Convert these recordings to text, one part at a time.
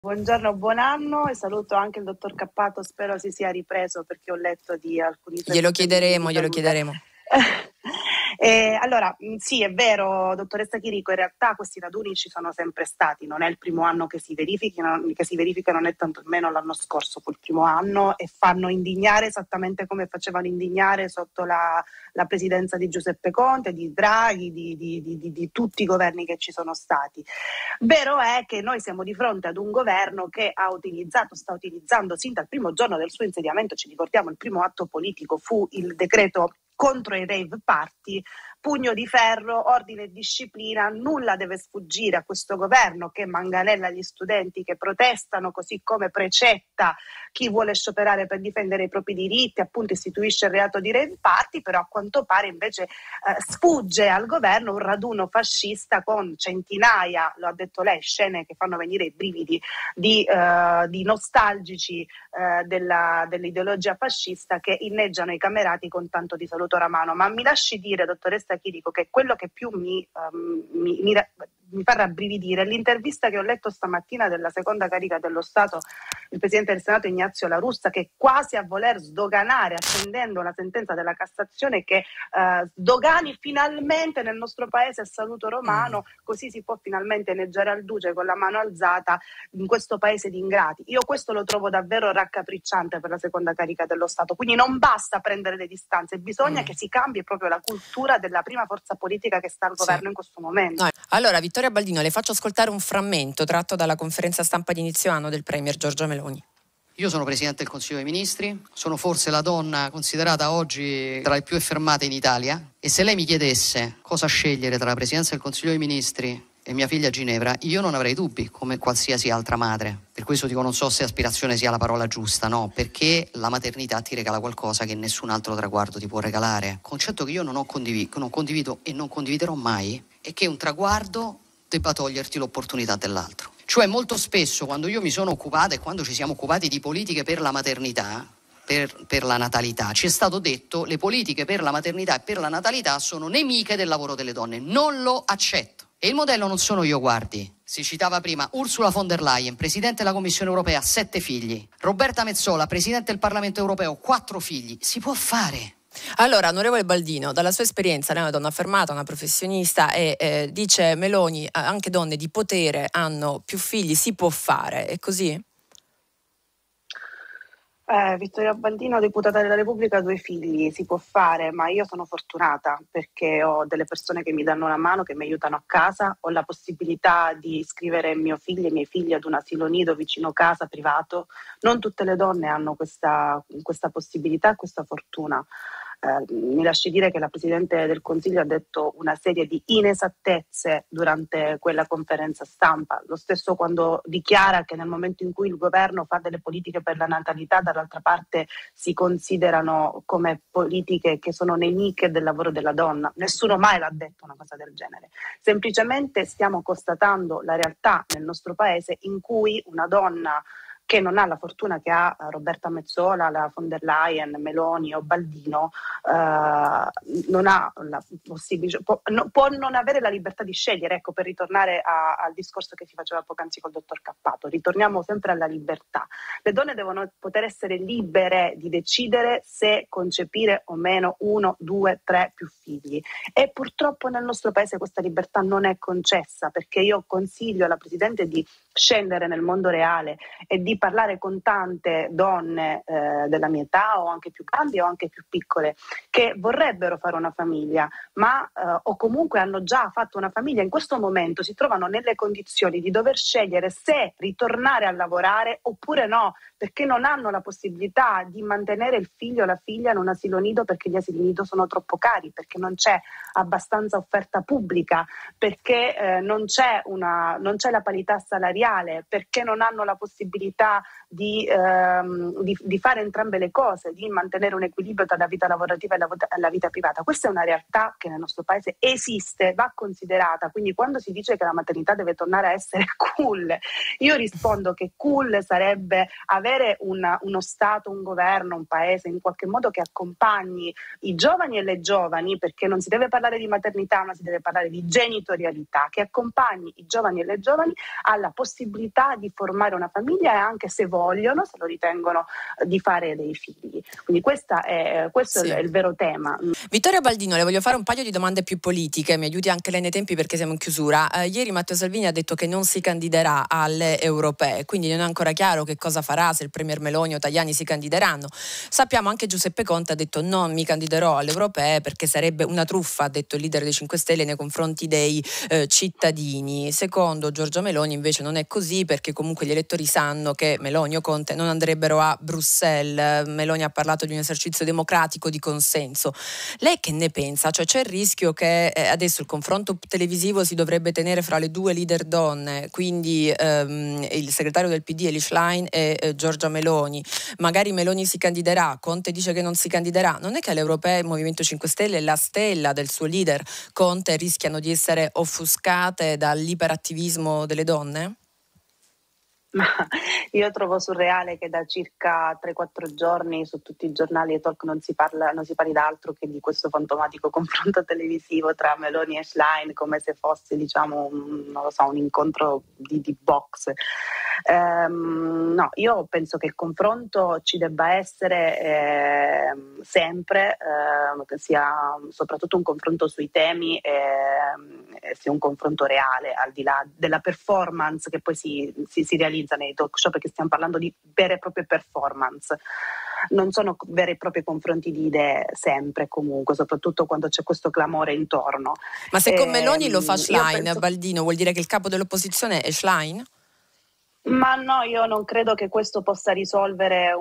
Buongiorno, buon anno e saluto anche il dottor Cappato, spero si sia ripreso perché ho letto di alcuni... Glielo chiederemo. Allora, sì, è vero, dottoressa Chirico, in realtà questi raduni ci sono sempre stati, non è il primo anno che si verificano, non è tanto meno l'anno scorso, fu il primo anno, e fanno indignare esattamente come facevano indignare sotto la presidenza di Giuseppe Conte, di Draghi, di tutti i governi che ci sono stati. Vero è che noi siamo di fronte ad un governo che sta utilizzando sin dal primo giorno del suo insediamento, ci ricordiamo il primo atto politico fu il decreto contro i rave party, pugno di ferro, ordine e disciplina, nulla deve sfuggire a questo governo che manganella gli studenti che protestano, così come precetta chi vuole scioperare per difendere i propri diritti, appunto istituisce il reato di rave party, però a quanto pare invece sfugge al governo un raduno fascista con centinaia, lo ha detto lei, scene che fanno venire i brividi di nostalgici dell'ideologia fascista che inneggiano i camerati con tanto di saluto oramano. Ma mi lasci dire, dottoressa Chirico, che quello che più mi fa rabbrividire è l'intervista che ho letto stamattina della seconda carica dello Stato, il Presidente del Senato Ignazio La Russa, che quasi a voler sdoganare, attendendo la sentenza della Cassazione che sdogani finalmente nel nostro paese il saluto romano, così si può finalmente inneggiare al Duce con la mano alzata in questo paese di ingrati. Io questo lo trovo davvero raccapricciante per la seconda carica dello Stato, quindi non basta prendere le distanze, bisogna che si cambi proprio la cultura della prima forza politica che sta al governo in questo momento. No. Allora, Vittoria Baldino, le faccio ascoltare un frammento tratto dalla conferenza stampa di inizio anno del Premier Giorgia Meloni. Io sono Presidente del Consiglio dei Ministri, sono forse la donna considerata oggi tra le più affermate in Italia, e se lei mi chiedesse cosa scegliere tra la Presidenza del Consiglio dei Ministri e mia figlia Ginevra, io non avrei dubbi, come qualsiasi altra madre. Per questo dico, non so se aspirazione sia la parola giusta, no? Perché la maternità ti regala qualcosa che nessun altro traguardo ti può regalare. Concetto che io non condivido e non condividerò mai, è che un traguardo debba toglierti l'opportunità dell'altro. Cioè, molto spesso quando io mi sono occupata e quando ci siamo occupati di politiche per la maternità, per la natalità, ci è stato detto: le politiche per la maternità e per la natalità sono nemiche del lavoro delle donne. Non lo accetto. E il modello non sono io, guardi. Si citava prima Ursula von der Leyen, Presidente della Commissione Europea, 7 figli. Roberta Metsola, Presidente del Parlamento Europeo, 4 figli. Si può fare. Allora, onorevole Baldino, dalla sua esperienza, lei è una donna affermata, una professionista, e dice Meloni, anche donne di potere hanno più figli, si può fare, è così? Vittoria Baldino, deputata della Repubblica, 2 figli, si può fare, ma io sono fortunata perché ho delle persone che mi danno una mano, che mi aiutano a casa, ho la possibilità di iscrivere mio figlio e i miei figli ad un asilo nido vicino casa, privato. Non tutte le donne hanno questa possibilità, questa fortuna. Mi lasci dire che la Presidente del Consiglio ha detto una serie di inesattezze durante quella conferenza stampa, lo stesso quando dichiara che nel momento in cui il governo fa delle politiche per la natalità, dall'altra parte si considerano come politiche che sono nemiche del lavoro della donna. Nessuno mai l'ha detto una cosa del genere, semplicemente stiamo constatando la realtà nel nostro paese in cui una donna che non ha la fortuna che ha Roberta Metsola, la von der Leyen, Meloni o Baldino, non ha la possibilità, può non avere la libertà di scegliere. Ecco, per ritornare al discorso che si faceva poc'anzi col dottor Cappato, ritorniamo sempre alla libertà. Le donne devono poter essere libere di decidere se concepire o meno 1, 2, 3 più figli, e purtroppo nel nostro paese questa libertà non è concessa, perché io consiglio alla Presidente di scendere nel mondo reale e di parlare con tante donne della mia età o anche più grandi o anche più piccole che vorrebbero fare una famiglia, ma o comunque hanno già fatto una famiglia, in questo momento si trovano nelle condizioni di dover scegliere se ritornare a lavorare oppure no, perché non hanno la possibilità di mantenere il figlio o la figlia in un asilo nido, perché gli asili nido sono troppo cari, perché non c'è abbastanza offerta pubblica, perché non c'è la parità salariale, perché non hanno la possibilità di fare entrambe le cose, di mantenere un equilibrio tra la vita lavorativa e la vita privata. Questa è una realtà che nel nostro paese esiste, va considerata. Quindi quando si dice che la maternità deve tornare a essere cool, io rispondo che cool sarebbe avere uno Stato, un governo, un paese in qualche modo che accompagni i giovani e le giovani, perché non si deve parlare di maternità ma si deve parlare di genitorialità, che accompagni i giovani e le giovani alla possibilità di formare una famiglia e anche, se vogliono, se lo ritengono, di fare dei figli. Quindi questo è il vero tema. Vittoria Baldino, le voglio fare un paio di domande più politiche, mi aiuti anche lei nei tempi perché siamo in chiusura. Ieri Matteo Salvini ha detto che non si candiderà alle europee, quindi non è ancora chiaro che cosa farà, se il premier Meloni o Tajani si candideranno. Sappiamo anche Giuseppe Conte ha detto non mi candiderò alle europee perché sarebbe una truffa, ha detto il leader dei 5 Stelle, nei confronti dei cittadini. Secondo Giorgia Meloni invece non è così, perché comunque gli elettori sanno che Meloni o Conte non andrebbero a Bruxelles. Meloni ha parlato di un esercizio democratico di consenso. Lei che ne pensa? Cioè c'è il rischio che adesso il confronto televisivo si dovrebbe tenere fra le due leader donne, quindi il segretario del PD Elly Schlein e Giorgia Meloni. Magari Meloni si candiderà, Conte dice che non si candiderà. Non è che alle europee il Movimento 5 Stelle e la stella del suo leader Conte rischiano di essere offuscate dall'iperattivismo delle donne? Ma io trovo surreale che da circa 3-4 giorni su tutti i giornali e talk non si parli d'altro che di questo fantomatico confronto televisivo tra Meloni e Schlein, come se fosse, diciamo, un incontro di box. No, io penso che il confronto ci debba essere sempre, che sia soprattutto un confronto sui temi, sia un confronto reale, al di là della performance che poi si realizza nei talk show, perché stiamo parlando di vere e proprie performance. Non sono veri e propri confronti di idee sempre, comunque, soprattutto quando c'è questo clamore intorno. Ma se con Meloni lo fa Schlein, Baldino, vuol dire che il capo dell'opposizione è Schlein? Ma no, io non credo che questo possa risolvere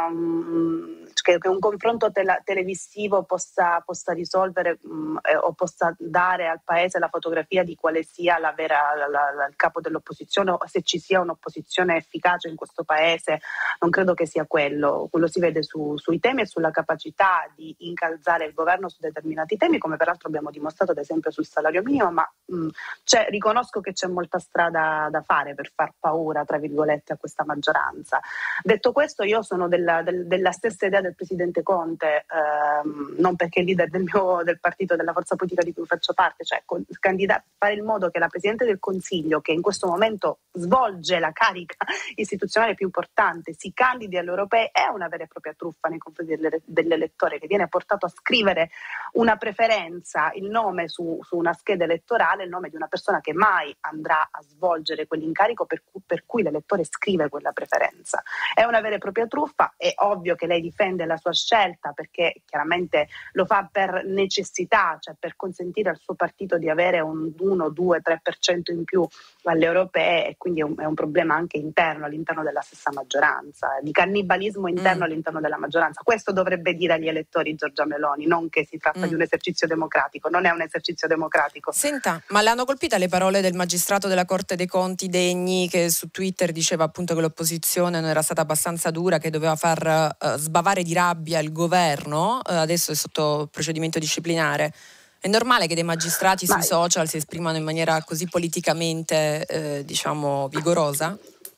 che un confronto televisivo possa risolvere o possa dare al paese la fotografia di quale sia il capo dell'opposizione, o se ci sia un'opposizione efficace in questo paese. Non credo che sia quello si vede sui temi e sulla capacità di incalzare il governo su determinati temi, come peraltro abbiamo dimostrato ad esempio sul salario minimo, ma riconosco che c'è molta strada da fare per far paura, tra virgolette, a questa maggioranza. Detto questo, io sono della stessa idea del presidente Conte, non perché è leader del partito, della forza politica di cui faccio parte, cioè fare in modo che la Presidente del Consiglio, che in questo momento svolge la carica istituzionale più importante, si candidi alle europee, è una vera e propria truffa nei confronti dell'elettore, che viene portato a scrivere una preferenza, il nome su una scheda elettorale, il nome di una persona che mai andrà a svolgere quell'incarico per cui l'elettore scrive quella preferenza. È una vera e propria truffa. È ovvio che lei difende la sua scelta, perché chiaramente lo fa per necessità, cioè per consentire al suo partito di avere un 1, 2, 3% in più alle europee, e quindi è un problema anche interno, all'interno della stessa maggioranza, di cannibalismo interno all'interno della maggioranza. Questo dovrebbe dire agli elettori Giorgia Meloni, non che si tratta di un esercizio democratico. Non è un esercizio democratico. Senta, ma le hanno colpita le parole del magistrato della Corte dei Conti Degni, che su Twitter diceva appunto che l'opposizione non era stata abbastanza dura, che doveva far sbavare di rabbia il governo, adesso è sotto procedimento disciplinare? È normale che dei magistrati sui social si esprimano in maniera così politicamente, vigorosa?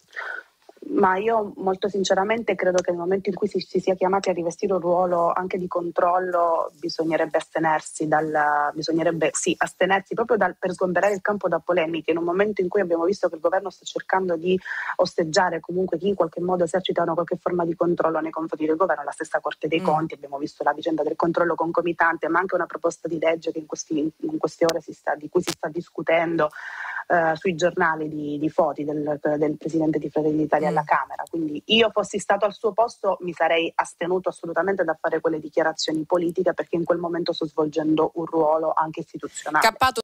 Ma io molto sinceramente credo che nel momento in cui si sia chiamati a rivestire un ruolo anche di controllo bisognerebbe astenersi proprio per sgomberare il campo da polemiche, in un momento in cui abbiamo visto che il governo sta cercando di osteggiare comunque chi in qualche modo esercita una qualche forma di controllo nei confronti del governo, la stessa Corte dei Conti. Abbiamo visto la vicenda del controllo concomitante, ma anche una proposta di legge che in queste ore di cui si sta discutendo sui giornali di Foti, del presidente di Fratelli d'Italia alla Camera. Quindi io fossi stato al suo posto mi sarei astenuto assolutamente da fare quelle dichiarazioni politiche, perché in quel momento sto svolgendo un ruolo anche istituzionale. Cappato